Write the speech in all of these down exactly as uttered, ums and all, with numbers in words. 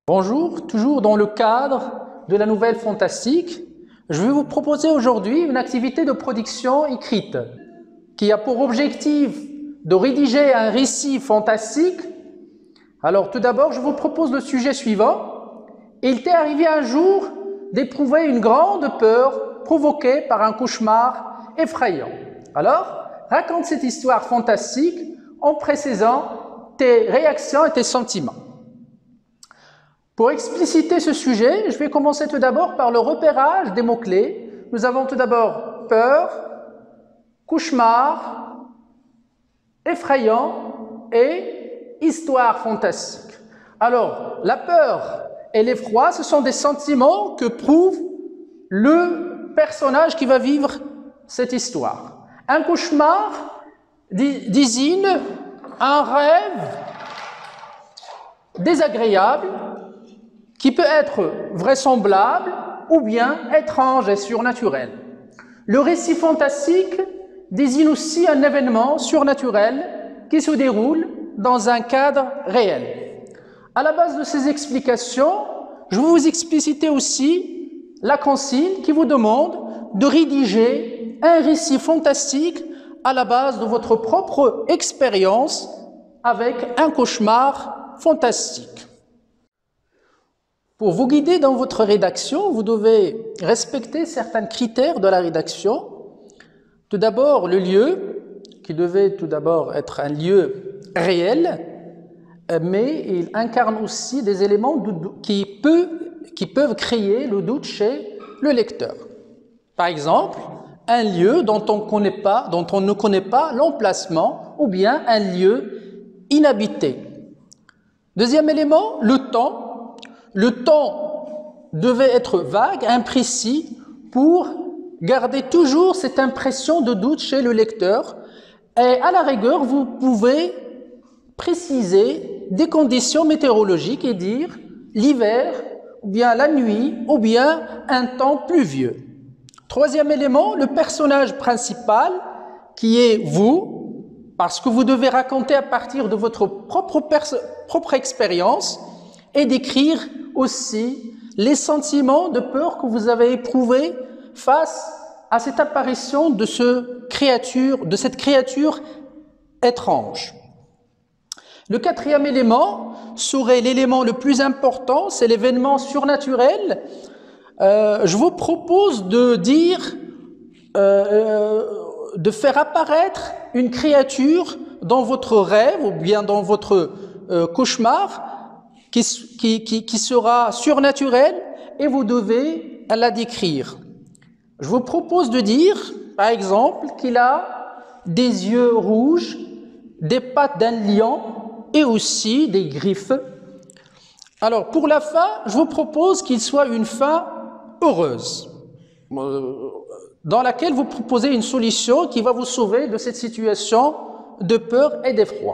Bonjour, toujours dans le cadre de la nouvelle fantastique, je vais vous proposer aujourd'hui une activité de production écrite qui a pour objectif de rédiger un récit fantastique. Alors tout d'abord, je vous propose le sujet suivant. Il t'est arrivé un jour d'éprouver une grande peur provoquée par un cauchemar effrayant. Alors, raconte cette histoire fantastique en précisant tes réactions et tes sentiments. Pour expliciter ce sujet, je vais commencer tout d'abord par le repérage des mots-clés. Nous avons tout d'abord peur, cauchemar, effrayant et histoire fantastique. Alors, la peur et l'effroi, ce sont des sentiments que prouve le personnage qui va vivre cette histoire. Un cauchemar désigne un rêve désagréable qui peut être vraisemblable ou bien étrange et surnaturel. Le récit fantastique désigne aussi un événement surnaturel qui se déroule dans un cadre réel. À la base de ces explications, je vais vous expliciter aussi la consigne qui vous demande de rédiger un récit fantastique à la base de votre propre expérience avec un cauchemar fantastique. Pour vous guider dans votre rédaction, vous devez respecter certains critères de la rédaction. Tout d'abord, le lieu, qui devait tout d'abord être un lieu réel, mais il incarne aussi des éléments qui, peut, qui peuvent créer le doute chez le lecteur. Par exemple, un lieu dont on, connaît pas, dont on ne connaît pas l'emplacement, ou bien un lieu inhabité. Deuxième élément, le temps. Le temps devait être vague, imprécis, pour garder toujours cette impression de doute chez le lecteur. Et à la rigueur, vous pouvez préciser des conditions météorologiques et dire l'hiver, ou bien la nuit, ou bien un temps pluvieux. Troisième élément, le personnage principal, qui est vous, parce que vous devez raconter à partir de votre propre, propre expérience et décrire aussi les sentiments de peur que vous avez éprouvés face à cette apparition de, ce créature, de cette créature étrange. Le quatrième élément serait l'élément le plus important, c'est l'événement surnaturel. Euh, je vous propose de dire, euh, de faire apparaître une créature dans votre rêve ou bien dans votre euh, cauchemar qui, qui, qui, qui sera surnaturelle et vous devez la décrire. Je vous propose de dire, par exemple, qu'il a des yeux rouges, des pattes d'un lion et aussi des griffes. Alors, pour la fin, je vous propose qu'il soit une fin heureuse, dans laquelle vous proposez une solution qui va vous sauver de cette situation de peur et d'effroi.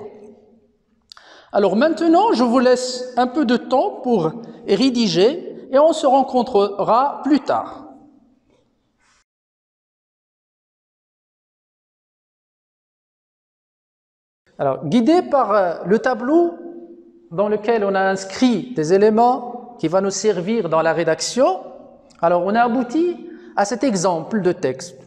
Alors maintenant, je vous laisse un peu de temps pour rédiger et on se rencontrera plus tard. Alors, guidé par le tableau dans lequel on a inscrit des éléments qui vont nous servir dans la rédaction, alors on a abouti à cet exemple de texte.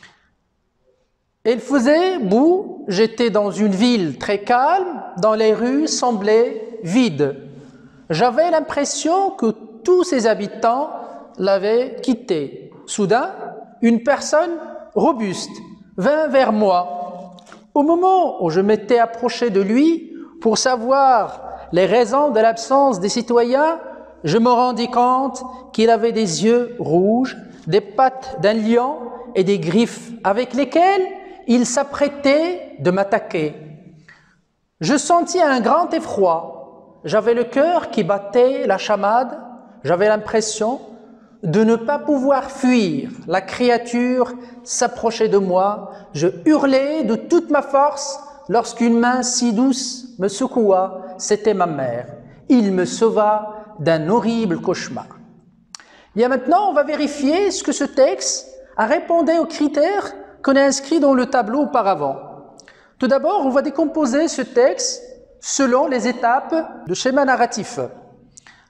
Il faisait beau, j'étais dans une ville très calme, dans les rues semblaient vides. J'avais l'impression que tous ses habitants l'avaient quitté. Soudain, une personne robuste vint vers moi. Au moment où je m'étais approché de lui pour savoir les raisons de l'absence des citoyens, je me rendis compte qu'il avait des yeux rouges, des pattes d'un lion et des griffes avec lesquelles il s'apprêtait de m'attaquer. Je sentis un grand effroi. J'avais le cœur qui battait la chamade. J'avais l'impression de ne pas pouvoir fuir. La créature s'approchait de moi. Je hurlais de toute ma force lorsqu'une main si douce me secoua. C'était ma mère. Il me sauva d'un horrible cauchemar. Bien maintenant, on va vérifier ce que ce texte a répondu aux critères qu'on a inscrits dans le tableau auparavant. Tout d'abord, on va décomposer ce texte selon les étapes de schéma narratif.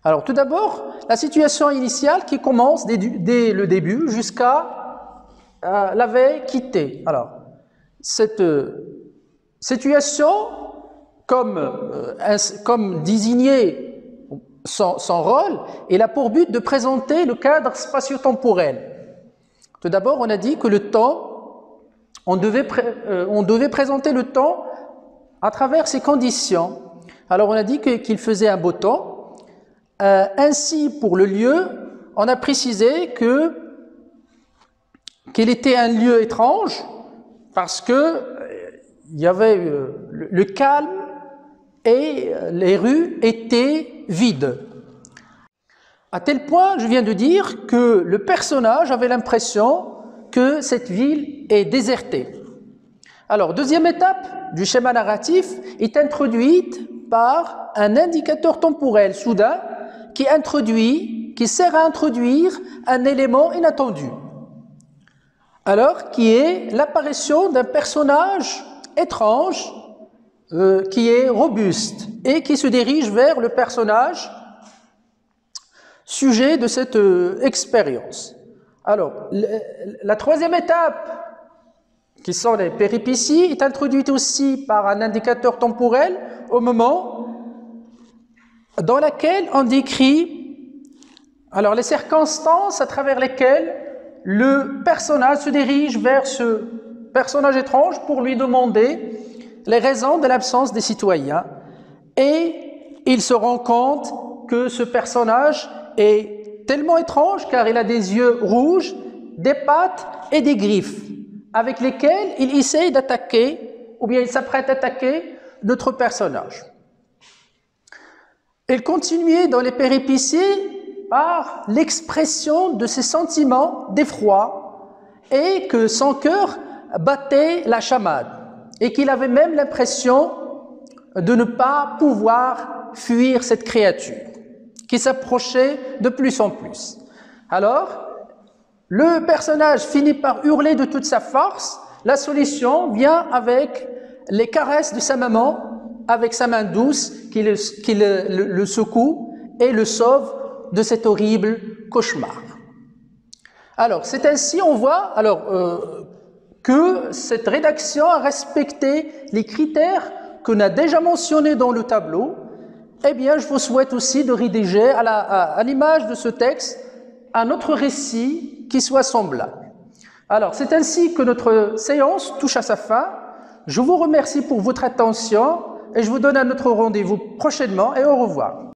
Alors, tout d'abord, la situation initiale qui commence dès, dès le début jusqu'à euh, la veille quittée. Alors, cette euh, situation, comme, euh, un, comme désigné son, son rôle, elle a pour but de présenter le cadre spatio-temporel. Tout d'abord, on a dit que le temps, on devait, euh, on devait présenter le temps à travers ses conditions. Alors, on a dit que, qu'il faisait un beau temps. Euh, ainsi, pour le lieu, on a précisé que qu'il était un lieu étrange parce que euh, il y avait euh, le, le calme et euh, les rues étaient vides. À tel point, je viens de dire que le personnage avait l'impression que cette ville est désertée. Alors, deuxième étape du schéma narratif est introduite par un indicateur temporel soudain qui introduit, qui sert à introduire un élément inattendu. Alors, qui est l'apparition d'un personnage étrange euh, qui est robuste et qui se dirige vers le personnage sujet de cette euh, expérience. Alors, la troisième étape, qui sont les péripéties, est introduite aussi par un indicateur temporel au moment dans laquelle on décrit alors les circonstances à travers lesquelles le personnage se dirige vers ce personnage étrange pour lui demander les raisons de l'absence des citoyens. Et il se rend compte que ce personnage est tellement étrange car il a des yeux rouges, des pattes et des griffes avec lesquels il essaye d'attaquer ou bien il s'apprête à attaquer notre personnage. Il continuait dans les péripéties par l'expression de ses sentiments d'effroi et que son cœur battait la chamade et qu'il avait même l'impression de ne pas pouvoir fuir cette créature qui s'approchait de plus en plus. Alors, le personnage finit par hurler de toute sa force. La solution vient avec les caresses de sa maman, avec sa main douce qui le, qui le, le, le secoue et le sauve de cet horrible cauchemar. Alors, c'est ainsi, on voit alors, euh, que cette rédaction a respecté les critères qu'on a déjà mentionnés dans le tableau. Eh bien, je vous souhaite aussi de rédiger à, la, à, à l'image de ce texte un autre récit qui soit semblable. Alors, c'est ainsi que notre séance touche à sa fin. Je vous remercie pour votre attention et je vous donne un autre rendez-vous prochainement et au revoir.